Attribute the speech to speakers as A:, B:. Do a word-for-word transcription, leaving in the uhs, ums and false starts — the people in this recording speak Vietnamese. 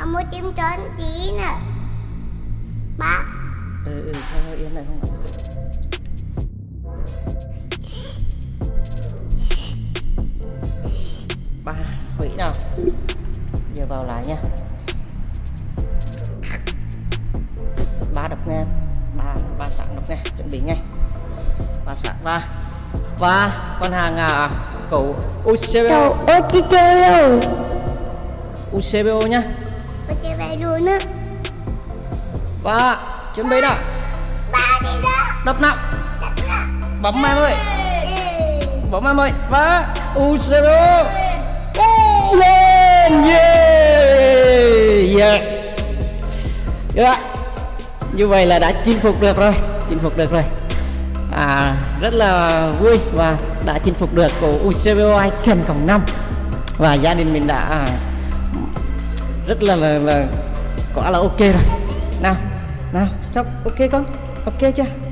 A: Con muốn chim trốn tí nè. Ba.
B: Ừ ừ thôi yên này không ạ. Ba hủy nào. Giờ vào lại nha. Ba đập ngang. Ba ba sẵn đập ngang, chuẩn bị ngay. Ba sẵn ba. Ba con hàng à cậu u xê bê ô.
A: Cậu u xê bê ô.
B: u xê bê ô nhá.
A: u xê bê ô nữa.
B: Ba chuẩn bị nào.
A: Ba đi đó.
B: Đập nào.
A: Đập nào.
B: Bấm em ơi. Bấm em ơi. Ba u xê bê ô. Lên yeah. Yeah. Yeah. Như vậy là đã chinh phục được rồi, chinh phục được rồi. À, rất là vui và đã chinh phục được của u xê bê ô Icon cộng năm và gia đình mình đã à, rất là, là, là quả là ok rồi. Nào, nào, sắp ok con, ok chưa?